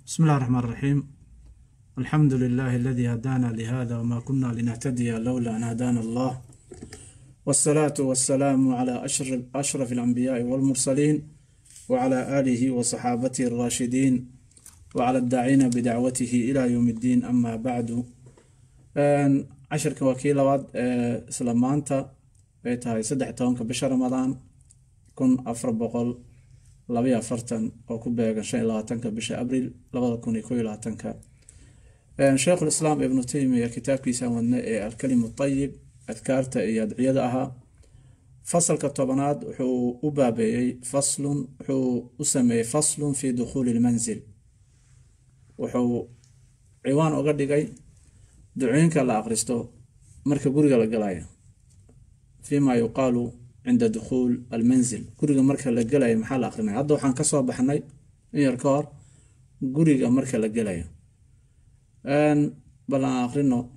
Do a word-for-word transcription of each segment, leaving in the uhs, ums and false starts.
بسم الله الرحمن الرحيم. الحمد لله الذي هدانا لهذا وما كنا لنهتدي لولا أن هدانا الله، والصلاة والسلام على أشرف, أشرف الأنبياء والمرسلين وعلى آله وصحابته الراشدين وعلى الداعين بدعوته إلى يوم الدين. أما بعد، عشرك وكيل واد سلامانتا بيتها سدح تونك بشهر رمضان كن أفر بقول لبيا فرتن أو كوبا شيء لا تنك بشهر أبريل لبض كوني كوي لا تنك. شيخ الإسلام ابن تيمية كتاب كيسان الكلم الطيب أذكارت يدعيها فصل كالطبنات وحو أبابي فصل وحو أسمي فصل في دخول المنزل، وحو عوان أغدقي دعينك الله أقرستو مركب قرق لقلايا فيما يقال عند دخول المنزل. قرق مركب لقلايا محل آخرين هذا وحان كسوا بحني يركار قرق مركب لقلايا أن بلا آخرين.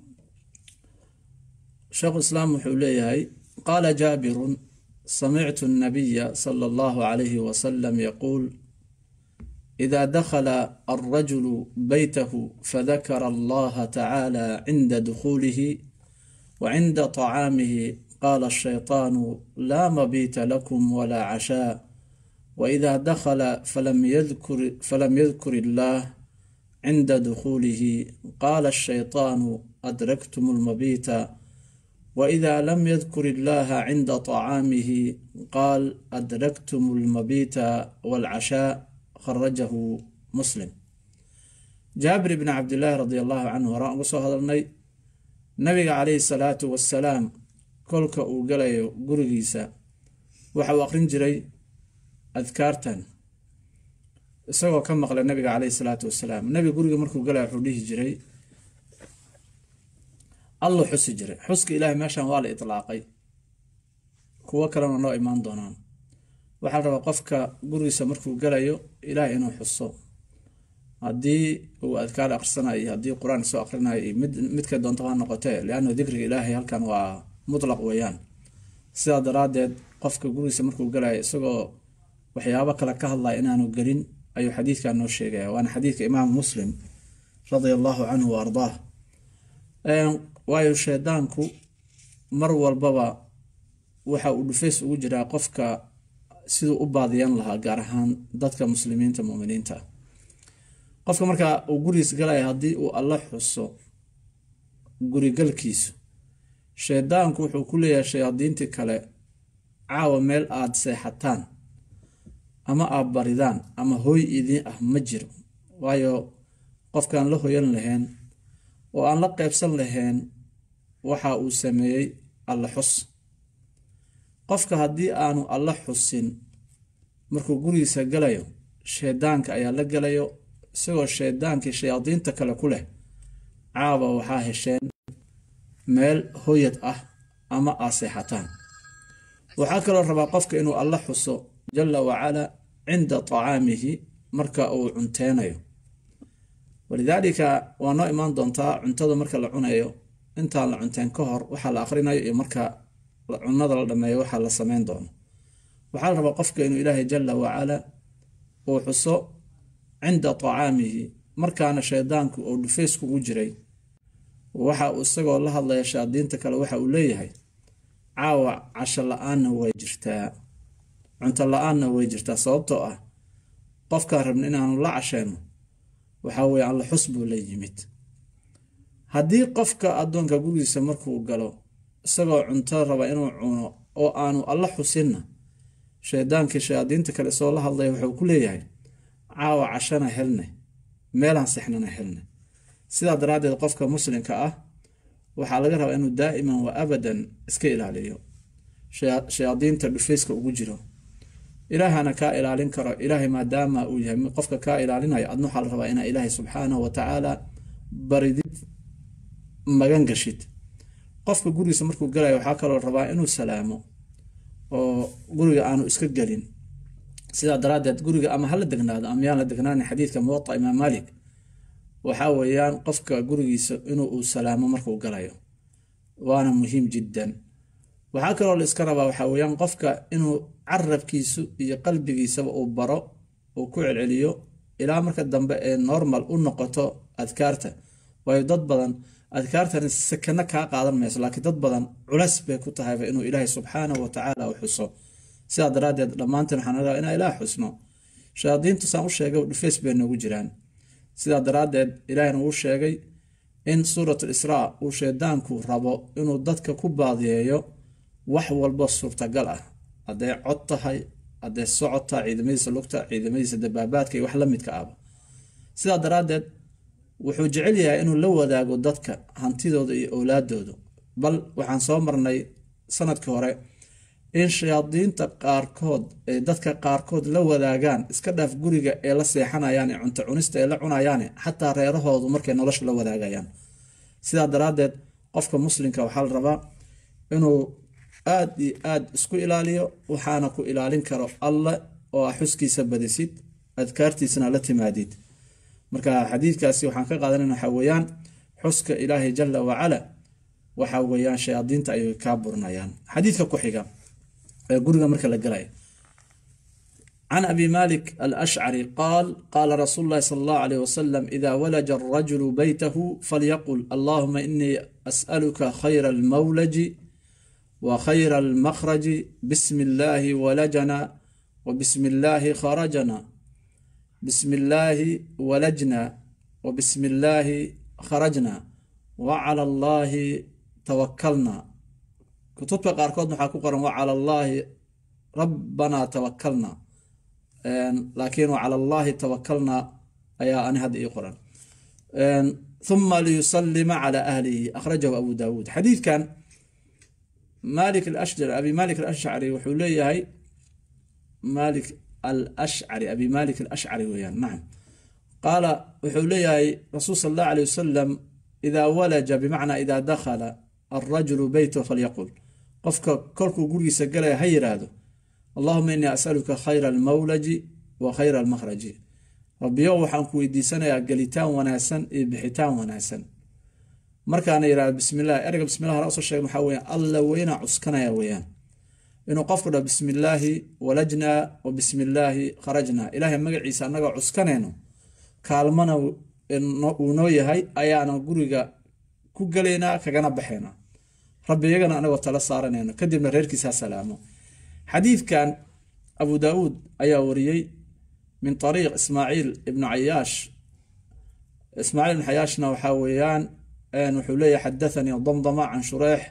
شيخ الإسلام حوليه قال جابر: سمعت النبي صلى الله عليه وسلم يقول: إذا دخل الرجل بيته فذكر الله تعالى عند دخوله وعند طعامه قال الشيطان: لا مبيت لكم ولا عشاء. وإذا دخل فلم يذكر, فلم يذكر الله عند دخوله قال الشيطان: أدركتم المبيت. وإذا لم يذكر الله عند طعامه قال: أدركتم المبيت والعشاء. خرجه مسلم. جابر بن عبد الله رضي الله عنه وراء وصوه هذا النبي عليه الصلاة والسلام كلك وقلي قرقيسا وحو أقرن جري أذكارتان سوى كم مقال النبي عليه الصلاة والسلام. النبي قرقي مركو قلي حوليه جري الله حس جري حسك إلهي ماشان والي إطلاقي كوا كلام الله إيمان دونان. waxaa raba qofka gurigiisa markuu galayo ilaahay inuu xuso hadii uu adkaar aqrisanayo hadii quraan soo aqrinayo mid midka doonto ha noqotee laana dhikriga ilaahay halkan waa mutlaq weeyaan. sidaa daraadeed qofka gurigiisa markuu galayo isagoo waxyaabo kale ka hadlay inaanu galin ayuu xadiidkan noo sheegay. waana xadiidka imaam muslim radiyallahu anhu wa ardaah. een waayo shaydaanku mar walbaba waxa uu dhufeys ugu jiraa qofka sidoo u baadiyan lahaa gaar ahaan dadka muslimiinta muuminiinta. qofka marka uu gurigiisa galay hadii uu Allah xuso gurigalkiisu shaydaanku wuxuu ku leeyahay shayaadiinta kale caawa meel aad seexataan ama aad baridaan ama hooy idin ah ma jiro, waayo qofkaan la hooyan lahayn oo aan la qaybsan lahayn waxa uu sameeyay Allah xus. qofka hadii aanu Allah xusin markuu gurigiisa galayo shaydaanka ayaa la galayo isagoo shaydaankii shayaadiinta kale ku leh caawa waxaa hesheen meel hooyad ah ama aseexataan. waxaa kaloo rabaa qofka inuu Allah xuso jalla wacala cinda طacaamihi marka uu cunteynayo. walidaalika waa noo imaan doontaa cuntada marka la cunayo intaan la cunteen ka hor waxaa la akhrinayo iyo marka cunada la dhameeyo waxa la sameyn doono. waxaa la rabaa qofka inuu ilaahay jalla wacala uu xuso cinda طacaamihi markaana shaydaanku uu dhufeys kugu jiray waxa uu isagoo la hadlaya shayaadiinta kale waxa uu leeyahay caawa casho la-aanna way jirtaa, cunto la-aanna way jirtaa, sababtoo ah qofkaan rabna inaanu la casheyno waxaa weeye alla xus buu la yimid. haddii qofka addoonka gurigiisa markuu galo isagoo cunto raba inuu cuno oo aanu alla xusinna shaydaankii shayaadiinta kale soo la hadlaya wuxuu ku leeyahay caawa cashana helne meelaan sexnana helne. sidaa daraadeed qofka muslimka ah waxaa laga rabaa inuu daa'iman wa abadan iska ilaaliyo shayaadiinta dhufeyska ugu jiro. ilaahana kaa ilaalin karo. ilaahay maadaama uu yahay qofka kaa ilaalinayo adna waxaa la rabaa inaa ilaahay subxaanahu wa tacaala baridid magan gashid. qofka gurigiisa markuu galayo waxaa kaloo rabaa inuu salaamo oo guriga aanu iska galin. sidaa daraadeed guriga ama hala degnaado ama yaan la degnaanin xadiidka muwatta imaam Malik waxaa weeyaan qofka gurigiisa inuu uu salaamo markuu galayo waana muhiim jiddan. waxaa kaloo la iska rabaa waxaa weeyaan qofka inuu carabkiisu iyo qalbigiisaba uu baro uu ku celceliyo ilaa marka dambe ee normal u noqoto adkaarta. waayo dad badan adkaartani sakana kaa qaadan mayso, laakiin dad badan culas bay ku tahayba inuu ilaahay subxaanahu watacaala u xuso. sidaa daraaddeed dhammaanteen waxaan rabaa inaan ilaah xusno. shayaadiintu saan u sheegay dhufeys bay noogu jiraan. sidaa daraaddeed ilaahina wuu sheegay in suurat lisraa uu shaydaanku rabo inuu dadka ku baadiyeeyo wax walba suurtagal ah, hadday cod tahay, hadday socod tahay, ciidamadiisa lugta, ciidamadiisa dabaabaadka iyo wax la midka ahba. sidaa daraaddeed wuxuu jecel yahay inuu la wadaago dadka hantidooda iyo owlaadooda. bal waxaan soo marnay sanadkii hore in shayaadiinta qaarkood ay dadka qaarkood la wadaagaan, iska dhaaf guriga ee la seexanayaan ee cunto cunista ee la cunayaan, xataa reerahoodu markay nolosha la wadaagayaan. sidaa daraaddeed qofka muslimka waxaa la rabaa inuu aad iyo aad isku ilaaliyo, waxaana ku ilaalin karo alle oo ah xuskiisa badisid, adkaartiisana la timaadid. marka xadiidkaasi waxaan ka qaadanayna waxaa weeyaan xuska ilaahay jalla wacala waxaa weeyaan shayaadiinta ayay kaa burinayaan. xadiidka ku xiga ee guriga marka la galay, can abi malik alashcari qaal qaala rasuulu llahi sala allahu alayhi wasalam idaa walaja alrajulu beytahu falyaqul allahuma inii as'aluka khayra almawlaji wa khayra almakhraji bismi illaahi walajana wa bismi illaahi kharajana bismi illaahi walajna wa bismi illaahi kharajna wa cala allaahi tawakalna. kutubta qaarkood waxaa ku qoran wa cala allaahi rabbanaa tawakalna, laakiin wa cala allaahi tawakalna ayaa ani hadda ii qoran. thuma liyusalima cala ahlihi akhrajahu abu daawuud. xadiidkan malik alashcari abi malik alashcari wuxuu leeyahay malik alashcari abi malik alashcari weyaan nacam qaala wuxuu leeyahay rasuul sala allahu alayh wasalam idaa walaja bimacnaa idaa dakhala alrajulu beytahu falyaqul, qofka kolkuu gurigiisa galaya ha yiraahdo allahuma inii asaluka khayra almawlaji wa khayra almakhraji, rabbiyo waxaan ku weydiisanayaa gelitaan wanaagsan iyo bixitaan wanaagsan. markaana yirahdo bismillahi, ereyga bismillah hore usoo sheegay maxaa weyaan alla weynaa cuskanaya weyaan inuu qofku dhaho bismi illaahi walajnaa wa bismi illaahi kharajnaa, ilaahay magaciisa annagoo cuskanayno kaalmana uu noo yahay ayaana guriga ku galaynaa kagana baxaynaa, rabbi iyagana anagoo tala saaranayno, kadibna reerkiisa ha salaamo. xadiidkan abu daawuud ayaa wariyey min ariiq ismaaciil ibnu cayaash. ismaaciil ibnu cayaashna waxaa weeyaan wuxuu leeyahay xadathanii damdama can shureex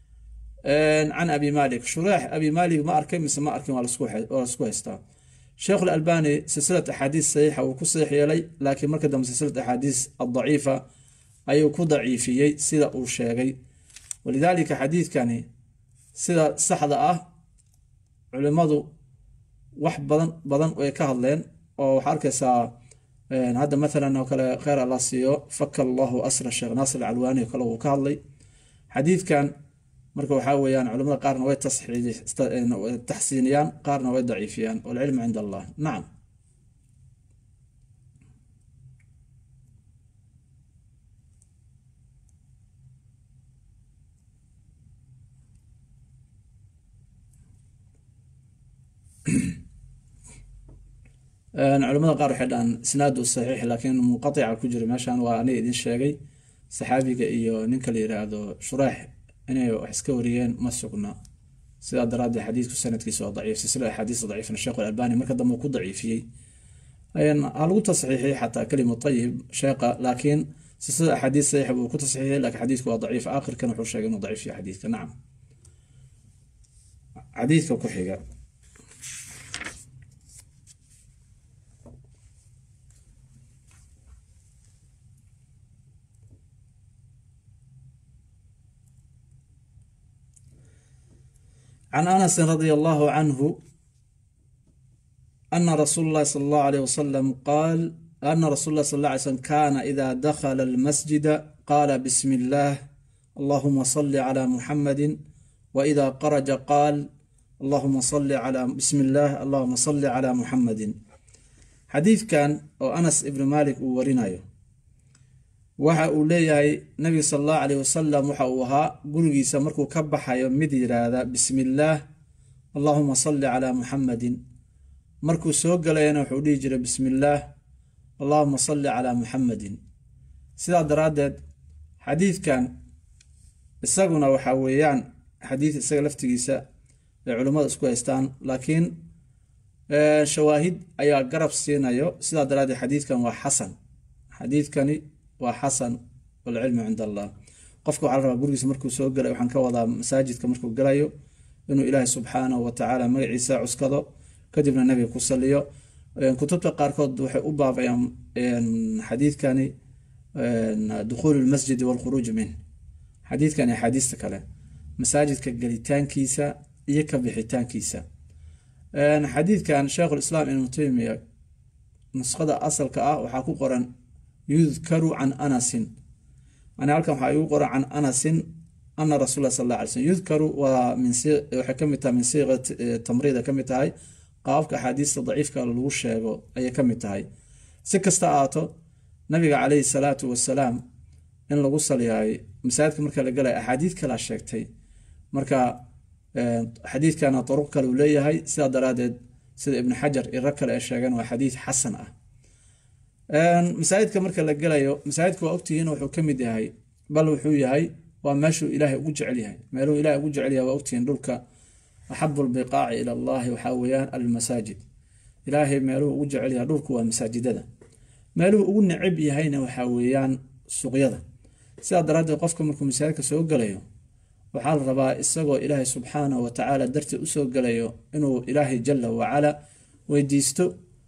can abi malik. shureex abi malik ma arkay mise ma arkin waa lasku haystaa. sheekh alalbani silsilat axaadiis saxiixa uu ku saxiix yeelay, laakiin marka dambe silsilat axaadiis addaciifa ayuu ku daciifiyey sida uu sheegay. walidaalika xadiidkani sida saxda ah culimadu wax badan badan way ka hadleen, oo waxaa arkaysaa hadda maalan oo kale kheyr alla siiyo faka allahu asra sheekh naasir alcalwaani oo kale uu ka hadlay xadiidkan. marka waxaa weeyaan culamada qaarna way taxsiiniyaan, qaarna way daciifiyaan, walcilmu cinda allah. nacam culamada qaar waxay dhahaan isnaadu saxiix, laakiin munqatica ku jira meeshan waa aniga idin sheegay. saxaabiga iyo ninka la yiraahdo shureex inay wax iska wariyeen ma sugna, sidaa daraaddeed xadiidku sanadkiisa waa daciif. silsila axaadiis daciifna sheekh alalbani marka dambe ku daciifiyey, ha lagu tasxiixiyey xataa kalimu tayib sheeqa, laakiin silsila axaadiis saxiix buu ku tasxiixiyey, laakiin xadiidku waa daciif. aakhirkan wuxuu sheegay inuu daciif yahay xadiidka. nacam xadiidka ku xiga can anas radia allahu canhu ana rasuul اllahi sala allahu alayh wasalam qaal ana rasul lah sal lla alay slm kana ida dakhala almasjida qaala bismi اllah allahuma sali cala muxamadi waida qaraja qaal allahuma sali cala bismi اllah allahuma sali cala muxamadin. xadiidkan oo anas ibnu malik uu warinayo waxa uu leeyahay nabiga sala allahu alayh wasalam waxa uu ahaa gurigiisa markuu ka baxayo mid yiraahda bismi illaah allahuma salli calaa muxamadin, markuu soo galayana wuxuu dhihi jiray bismi illaah allahuma salli calaa muxamadin. sidaa daraaddeed xadiidkan isaguna waxaa weeyaan xadiid isaga laftigiisa ay culimmada isku haystaan, laakiin shawaahid ayaa garab siinayo. sidaa daraaddeed xadiidkan waa xasan, xadiidkani waa xasan walcilmu cinda allah. qofka waxaa la rabaa gurigiisa markuu soo galay, waxaan ka wadaa masaajidka markuu galayo, inuu ilaahay subxaanahu watacaala magaciisa cuskado, kadibna nabiga ku saliyo. kutubta qaarkood waxay u baabayaan xadiidkani dukhuulu lmasjidi walkhuruuj min. xadiidkani axaadiista kale masaajidka gelitaankiisa iyo ka bixitaankiisa. xadiidkan sheikhulislaam ibnu taymiya nuskhada asalka ah waxaa ku qoran yudkaru can anasin, yani halkan waxaa igu qoran can anasin ana rasul lah sal alla alay slm. yudkaru waa waxay kamid tahay min siiqa tamriida kamid tahay, qaababka axaadiista daciifka lagu sheego ayay kamid tahay. si kasta aato nabiga calayhi salaatu wasalaam in lagu saliyaayo masaajidka marka la galaya axaadiid kalaa sheegtay, marka xadiidkana duruq kale uu leeyahay. sidaa daraadeed sida ibnu xajar iyo rag kale ay sheegeen waa xadiid xasan ah. masaajidka marka la galayo, masaajidka waa ogtihiin wuxuu ka mid yahay, bal wuxuu yahay waa meeshuu ilaahay ugu jecel yahay. meeluhu ilahay ugu jecel yahay waa ogtihiin, dhulka axabu lbiqaaci ila allahi waxaa weeyaan almasaajid. ilaahay meeluhu ugu jecel yahay dhulku waa masaajidada. meeluhu ugu necab yahayna waxaa weeyaan suuqyada. sidaa daraaddeed qofka markuu masaajidka soo galayo waxaa la rabaa isagoo ilaahay subxaanahu watacaala dartii usoo galayo inuu ilaahay jala wacala weydiisto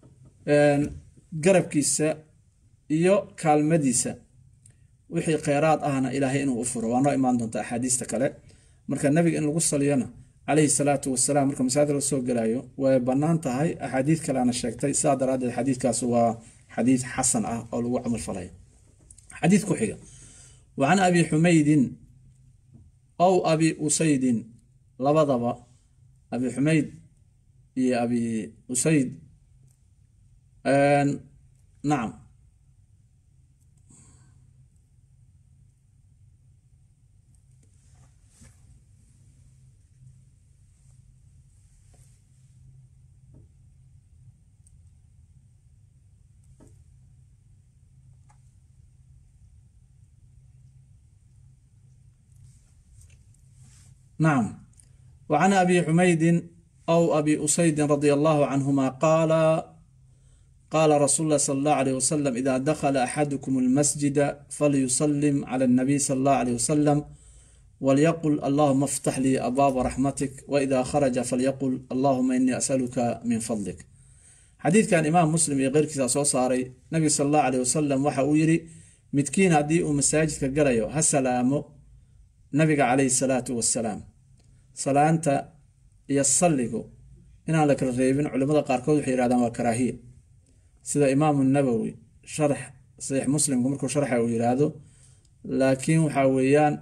garabkiisa iyo kaalmadiisa, wixii kheyraad ahna ilaahay inuu u furo. waa noo imaan doonta axaadiista kale. marka nabiga in lagu saliyona calayhi salaatu wasalaam marka masaajidka lasoo galayo way bannaan tahay, axaadiid kaleana sheegtay. sidaa daraaddeed xadiidkaas waa xadiid xasan ah oo lagu camal falay. xadiid ku xiga wa can abi xumaydin aw abi usaydin, labadaba abi xumayd iyo abi usayd nacam نعم وعن أبي حميد أو أبي أسيد رضي الله عنهما قال قال رسول الله صلى الله عليه وسلم إذا دخل أحدكم المسجد فليسلم على النبي صلى الله عليه وسلم وليقل اللهم افتح لي أبواب رحمتك، وإذا خرج فليقل اللهم إني أسألك من فضلك. حديث كان إمام مسلم غير كذا صاري نبي صلى الله عليه وسلم وحا يري متكين هدي مساجد كجريو هسلامو نبي عليه الصلاة والسلام salaanta iyo salligu inaan la kala reebin. culimada qaarkood waxay yiraahdaan waa karaahiye, sida imaamu nawowi sharx saxiix muslimku markuu sharxa uu yiraahdo, laakiin waxaa weeyaan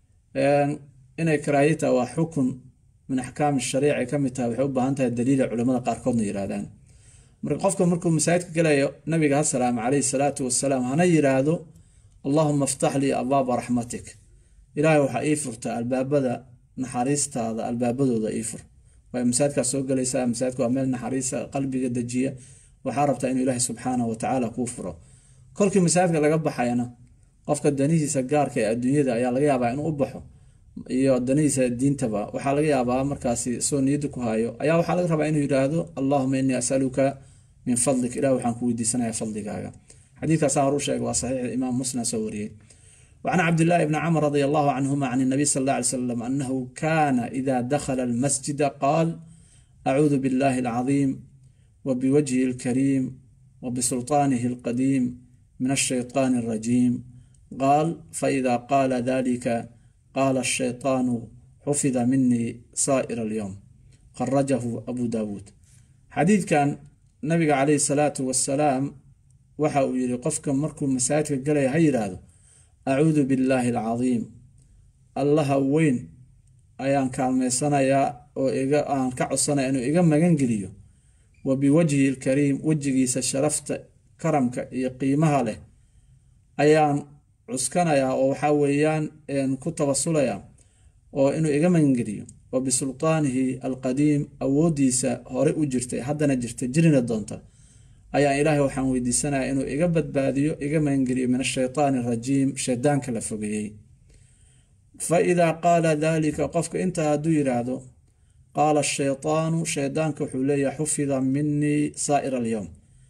inay karaahiyata waa xukun min axkaam shariica ka mid tahay, waxay u baahan tahay daliila culimada qaarkoodna yiraahdaan. marka qofka markuu masaajidka galayo nabiga ha salaamo calayhi salaatu wasalaam hana yiraahdo allahuma aftax lii abwaaba raxmatik, ilaahay waxaa ii furta albaabada naxariistaada albaabadooda ii fur. way masaajidkaas soo galaysaa, masaajidka waa meel naxariisa qalbiga dejiya, waxaa rabtaa inuu ilaahay subxaanahu watacaala kuu furo. kolkii masaajidka laga baxayana qofka danihiisa gaarka ee adduunyada ayaa laga yaabaa inuu u baxo, iyo danihiisa diintaba waxaa laga yaabaa markaasi soo niyada ku hayo ayaa waxaa laga rabaa inuu yiraahdo allahuma innii asaluka min fadlik, ilaah waxaan ku weydiisanayaa fadligaaga. xadiidkaas hor u sheegay waa saxiix, imaam muslim soo wariyay. وعن عبد الله بن عمر رضي الله عنهما عن النبي صلى الله عليه وسلم أنه كان إذا دخل المسجد قال أعوذ بالله العظيم وبوجهه الكريم وبسلطانه القديم من الشيطان الرجيم. قال فإذا قال ذلك قال الشيطان حفظ مني سائر اليوم. خرجه أبو داود. حديث كان النبي عليه الصلاة والسلام وحا يري قفك مركو مساجد قال هير هذا أعوذ بالله العظيم، الله وين أيان كالميسانا يا وإيجا أن كعصنا إنه إيجا مجنجليو، وبوجهه الكريم وجهي سشرفت كرمك يقيمها له أيان عسكنا يا وحويان إن كنت وصلا يا وإنه إيجا مجنجليو، وبسلطانه القديم أوديس هوري أجرته حدا نجرته جرين الدنتا ayaan ilaahay waxaan weydiisanayaa inuu iga badbaadiyo iga maangeliyo min ashaytaani arajiim shaydaanka la fogeeyey fa idaa qaala daalika qofka intaa hadduu yidhaahdo qaala ashaytaanu shaydaanka wuxuu leeyahay xufida minii saa'ira alyowm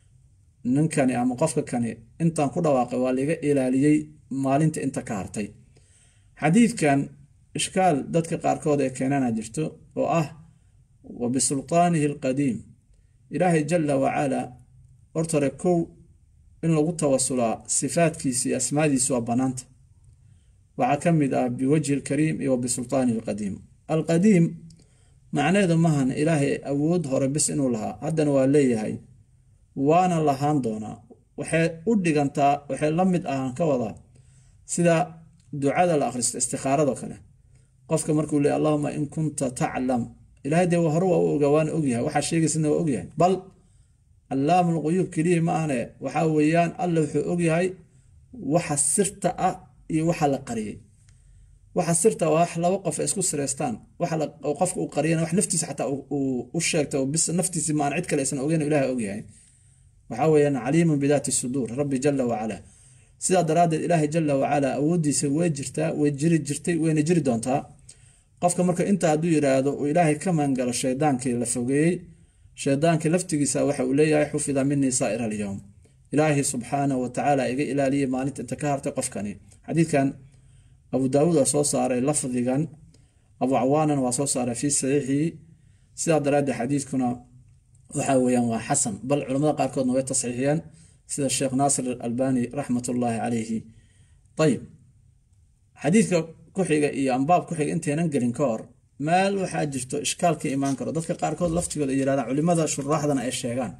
ninkani ama qofka kani intaan ku dhawaaqay waa laiga ilaaliyey maalinta inta ka hartay xadiidkan ishkaal dadka qaarkood ee keenana jirto oo ah wa bisultaanihi alqadiim ilaahay jala wacalaa hortore kow in lagu tawasulaa sifaadkiisa iyo asmaadiisa waa banaanta waxaa ka mid ah biwajhi alkariim iyo wa bisultaanihi alqadiim alqadiim macneedu mahan ilaahay awood hore bis inuu lahaa haddana waa leeyahay waana lahaan doonaa waxay u dhigantaa waxay la mid ahaan ka wadaa sida ducada la akhristo istikhaarado kale qofka markuu leeyahay allahuma in kunta taclam ilaahay dee hore waa u ogaa waana ogyahay waxaa sheegaysana waa ogyahay bal allaamul quyuub keliya ma ahne waxaa weeyaan alla wuxuu ogyahay waxa sirta ah iyo waxa la qariyey waxa sirta waa wax laba qof isku sireystaan waxa qofka uu qariyana wax naftiisa xataa u sheegto bis naftiisa ma aan cid kale aysan ogeyn ilaahay ogyahay waxaa weeyaan caliimun bidaati suduur rabbi jala wacalaa sidaa daraaddeed ilaahay jala wacalaa awooddiisa way jirtaa way jiri jirtay wayna jiri doontaa qofka marka intaa hadduu yidhaahdo uu ilaahay ka maangalo shaydaankii la fogeeyey shaydaankii laftigiisa waxa uu leeyahay xufida minii saa'ira alyowm ilaahay subxaanahu watacaala iga ilaaliyey maalinta inta ka hartay qofkani xadiidkan abu daawuud waa soo saaray lafdigan abu cawaanan waa soo saaray fii saxiixii sidaa daraaddeed xadiidkuna waxaa weeyaan waa xasan bal culamada qaarkoodna way tasxiixiyeen sida sheekh naasir albani raxmatullaahi calayhi ayib xadiidka ku-xiga iyo ambaab ku-xiga intaynan gelin ka hor meel waxaa jirto ishkaal ka imaan karo dadka qaarkood laftigooda ay yidhahdaan culimada shuraaxdana ay sheegaan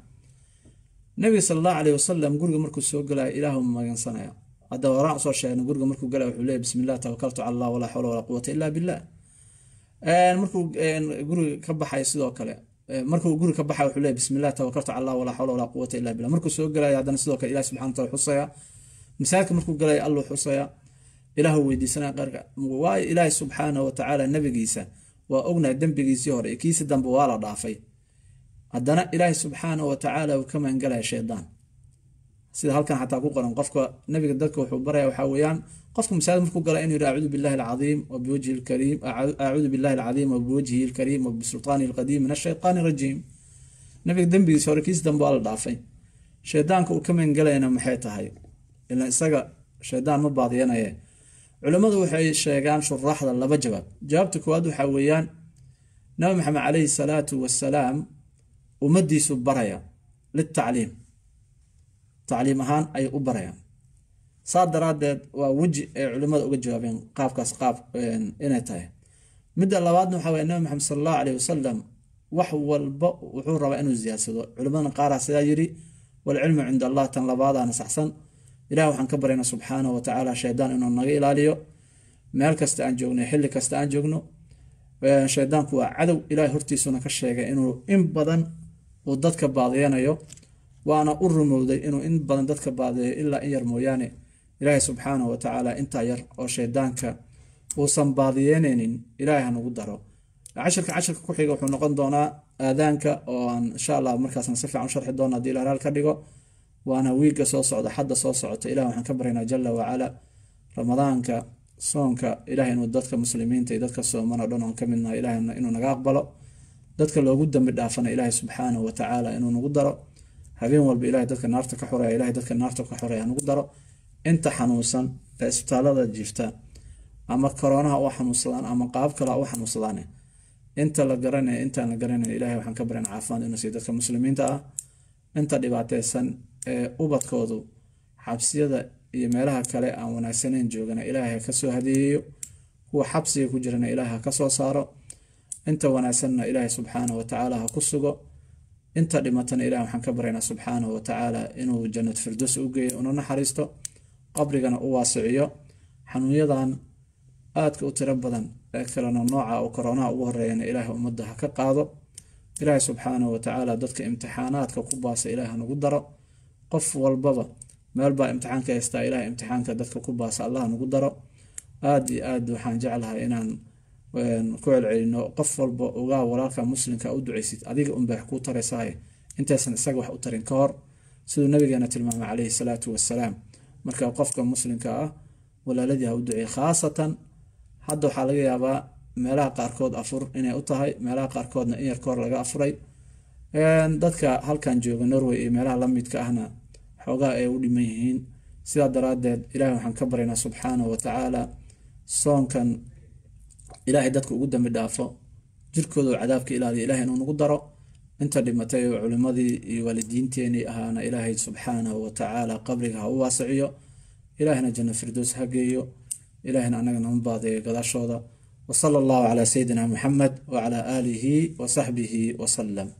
nabiga sala allahu calayhi wasalam guriga markuu soo galaya ilaahu magansanaya hadda horaan usoo sheegna guriga markuu galaya wuxuu leeyahy bismi illah tawakaltu cala allah walaa xawla walaa quwata illa billah markuu guriga ka baxay sidoo kale markuu guriga ka baxay wuxuu leeyahy bismi illah tawakaltu cala allah walaa xawla walaa quwata illa billah markuu soo galaya haddana sidoo kale ilaah subxana wataala xusaya misaajka markuu galaya alluu xusaya ilaahu weydiisanaya qaarka waayo ilaahay subxaanahu watacaala nabigiisa waa ognahay dembigiisii hore kiisi dambe waa la dhaafay haddana ilaahay subxaanahu watacaala uu ka maangalaya shaydaan sida halkan xataa ku qoran qofka nabiga dadka wuxuu baraya waxaa weeyaan qofka masaajid markuu gala inuu yidhi acuudu billahi alcadiim wa biwajhi alkariim acuudu billahi alcadiim wa biwajhihi alkariim wa bisultaanihi alqadiim min ashaytaani arajiim nabiga dembigiisa hore kiisi dambe waa la dhaafay shaydaanka uu ka maangalayana maxay tahay ilan isaga shaydaan ma baadiyanaye culimmadu waxay sheegaan shuraaxda laba jawaab jawaabta koowaad waxaa weeyaan nabi maxamed calayhi salaatu wasalaam ummadiisu baraya litacliim tacliim ahaan ay u barayaan saa daraaddeed waa weji ay culimmada uga jawaabeen qaabkaas qaab inay tahay midda labaadna waxaa weya nabi maxamed sala allahu calayhi wasalam wax walba wuxuu rabaa inuu ziyaadsado culimmadana qaaraa sidaa yidhi walcilmu cinda allah tan labaadaana saxsan ilaah waxaan ka baryaynaa subxaanahu watacaala shaydaan inuu naga ilaaliyo meel kasta aan joogno xilli kasta aan joogno shaydaanku waa cadow ilaahay hortiisuna ka sheegay inuu in badan uu dadka baadiyanayo waana u rumowday inuu in badan dadka baadiyayo ilaa in yar mooyaane ilaahay subxaanahu watacaala intaa yar oo shaydaanka uusan baadiyeynaynin ilaahay hanagu daro cashirka cashirka ku xiga wuxuu noqon doonaa aadaanka oo aan insha allah markaasna si fiican u sharxi doona haddii ilaah raal ka dhigo waana wiiga soo socda xadda soo socota ilah waxaan ka baryaynaa jala wacala ramadaanka soonka ilahay inuu dadka muslimiinta iyo dadka sooman oo dhan oon ka midnahay ilahayna inuu naga aqbalo dadka loogu dambi dhaafana ilaahay subxaanahu watacaala inuu nagu daro habeen walba ilahay dadka naarta ka xoreeya ilahay dadka naarta ka xoreeya nagu daro inta xanuunsan ee isbitaalada jiifta ama koroonaha u xanuunsadaan ama qaab kale u xanuunsadaan inta la garanaya intaan la garanaya ilahay waxaan ka baryaynaa caafimaad inuu siiyo dadka muslimiinta ah inta dhibaateysan ee ubadkoodu xabsiyada iyo meelaha kale aan wanaagsaneyn joogana ilaahay ha ka soo hadeeyeyo kuwa xabsiga ku jirana ilaahay ha ka soo saaro inta wanaagsanna ilaahay subxaanahu watacaala ha ku sugo inta dhimatana ilahay waxaan ka baryaynaa subxaanahu watacaala inuu jannat firdows u geeyo una naxariisto qabrigana u waasiciyo xanuunyadan aadka u tiro badan ee kalena nooca oo koroonaha ugu horeeyana ilaahay ummadda ha ka qaado ilaahay subxaanahu watacaala dadka imtixaanaadka ku baasa ilaahay hanagu daro qof walbaba meel baa imtixaanka haystaa ilahay imtixaanka dadka ku baasa allah nagu daro aada iyo aad waxaan jeclahay inaan ku celcelino qof walba ogaa walaalka muslimka u duceysid adiga unbay wax kuu taraysaay intaysan isaga wax u tarin ka hor siduu nabigeena tilmaamay calayhi salaatu wasalaam. marka qofka muslimka ah walaaladii ha u duceey, khaasatan hadda waxaa laga yaabaa meelaha qaarkood afur inay u tahay, meelaha qaarkoodna in yarka hor laga afuray. dadka halkan jooga Norway iyo meelaha la midka ahna xoogaa ay u dhiman yihiin. sidaa daraadeed ilaahay waxaan ka baryaynaa subxaanahu watacaala soonkan ilaahay dadka ugu dambi dhaafo, jirkooda oo cadaabka ilaaliya ilaahay inuu nagu daro. inta dhimatay oo culimadii iyo waalidiinteenii ahaana ilaahay subxaanahu watacaala qabriga ha u waasiciyo, ilaahayna janno firdows ha geeyo, ilaahayna annaga nama baadeeyo gadaashooda. وصلى الله على سيدنا محمد وعلى آله وصحبه وسلم.